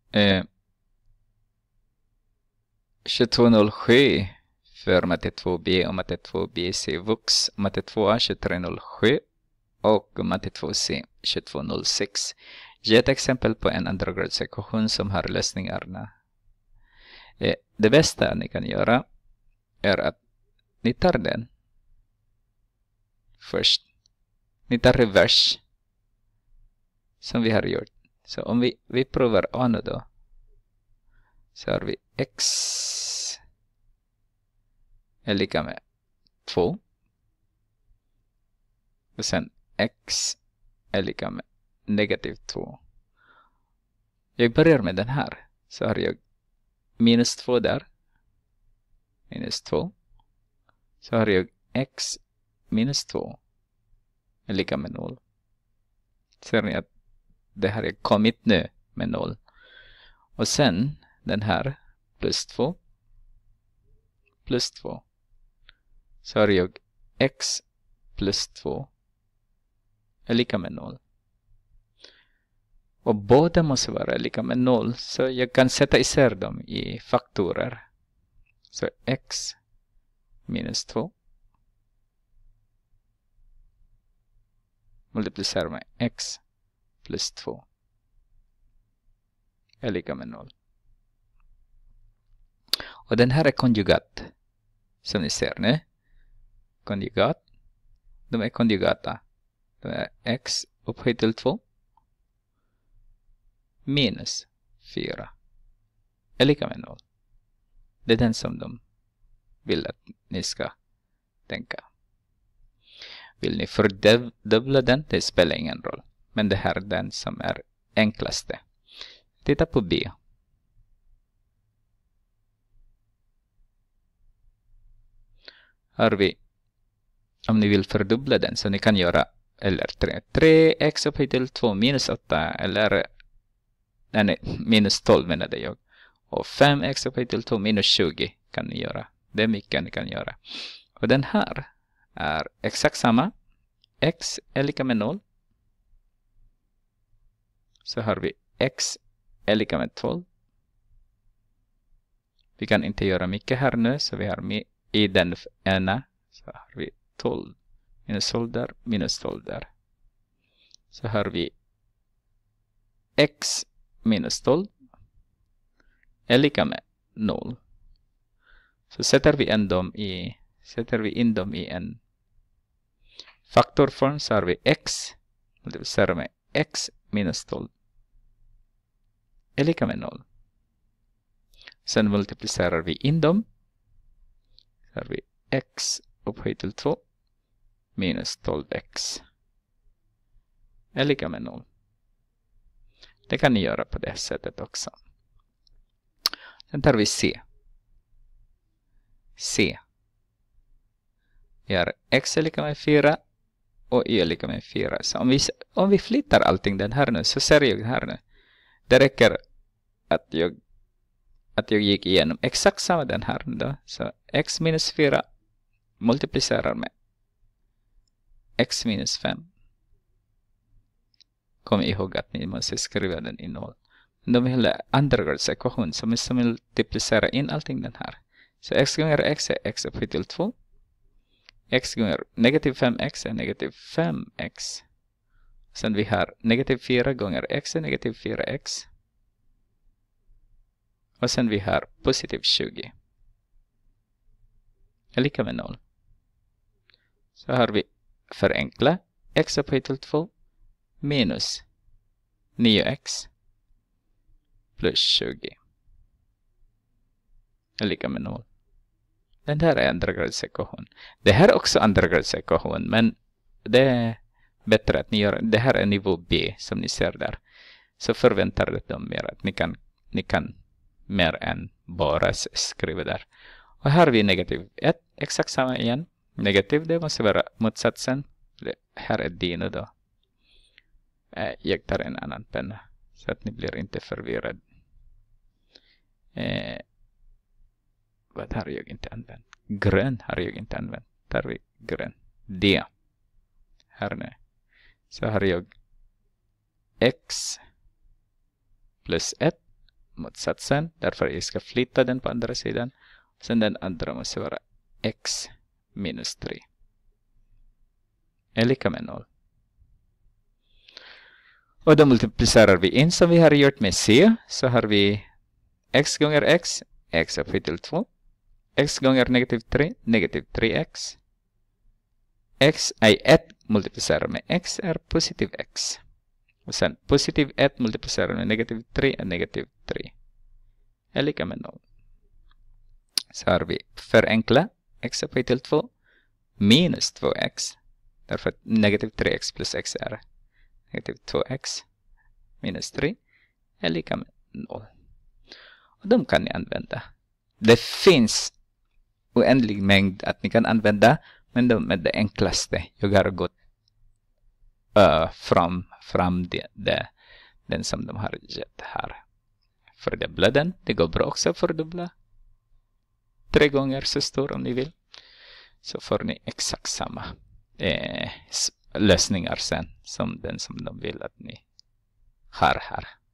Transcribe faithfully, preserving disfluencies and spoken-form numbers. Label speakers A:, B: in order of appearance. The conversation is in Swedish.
A: Eh, tjugotvå noll sju för matte två B och matte två B C Vux, matte två A tjugotre noll sju och matte två C tjugotvå noll sex. Ge ett exempel på en andragradsekvation som har lösningarna. Eh, det bästa ni kan göra är att ni tar den först. Ni tar revers som vi har gjort. Så om vi, vi provar A nu då, så har vi x är lika med två. Och sen x är lika med negativ två. Jag börjar med den här. Så har jag minus två där. Minus två. Så har jag x minus två är lika med noll. Ser ni att det här är kommit nu med noll. Och sen den här plus två. Plus två. Så har jag x plus två är lika med noll. Och båda måste vara lika med noll. Så jag kan sätta isär dem i faktorer. Så x minus två multiplicerar med x plus två är lika med noll. Och den här är konjugat. Som ni ser nu. Konjugat. De är konjugata. De är x upphöjt till två minus fyra är lika med noll. Det är den som de vill att ni ska tänka. Vill ni fördubbla den? Det spelar ingen roll. Men det här är den som är enklaste. Titta på B. Har vi, om ni vill fördubbla den, så ni kan göra eller tre x upphöjt till två minus åtta eller nej, minus tolv menade jag. Och fem x upphöjt till två minus tjugo kan ni göra. Det är mycket ni kan göra. Och den här är exakt samma. X är lika med noll. Så har vi x är lika med tolv. Vi kan inte göra mycket här nu. Så vi har med i den ena. Så har vi tolv. Minus tolv där. Minus tolv där. Så har vi x minus tolv är lika med noll. Så sätter vi in dem i, sätter vi in dem i en faktorform, så har vi x multiplicerar med x minus tolv är lika med noll. Sen multiplicerar vi in dem. Så har vi x upphöjt till två minus tolv x är lika med noll. Det kan ni göra på det sättet också. Sen tar vi C. C. Vi har x är lika med fyra och y är lika med fyra. Så om vi, om vi flyttar allting den här nu, så ser jag här nu. Det räcker att jag, att jag gick igenom exakt samma den här då. Så x minus fyra multiplicerar med x minus fem. Kom ihåg att ni måste skriva den i noll. De vill ha andragradsekvation som är multiplicera in allting den här. Så x gånger x är x upphöjt till två. X gånger negativ fem x är negativ fem x. Sen vi har negativ fyra gånger x är negativ fyra x. Och sen vi har positiv tjugo. Är lika med noll. Så har vi förenkla x upphöjt till två minus nio x plus tjugo är lika med noll. Den här är andragradsekvation. Det här är också andragradsekvation, men det är bättre att ni gör. Det här är nivå B som ni ser där. Så förväntar de mer att ni kan, ni kan mer än bara skriva där. Och här har vi negativ ett, exakt samma igen. Negativ, det måste vara motsatsen. Det här är dino då. Jag tar en annan penna så att ni blir inte förvirrade. Eh, vad har jag inte använt? Grön har jag inte använt. Tar vi grön. D. Här nu. Så har jag x plus ett motsatsen. Därför jag ska flytta den på andra sidan. Sen den andra måste vara x minus tre. Är lika med noll. Och då multiplicerar vi in som vi har gjort med c. Så har vi x gånger x, x är kapitel två. X gånger negativ tre, negativ tre x. X är ett multiplicerar med x är positiv x. Och sen positiv ett multiplicerar med negativ tre är negativ tre. Är lika med noll. Så har vi förenkla x är kapitel två minus två x. Därför att negativ tre x plus x är negativ två x minus tre är lika med noll. Och de kan ni använda. Det finns oändlig mängd att ni kan använda, men de är det enklaste. Jag har gått uh, fram, fram det, det, den som de har gett här. Fördubbla den. Det går bra också att fördubbla. Tre gånger så stor om ni vill. Så får ni exakt samma eh, lösningar sen som den som de vill att ni har här.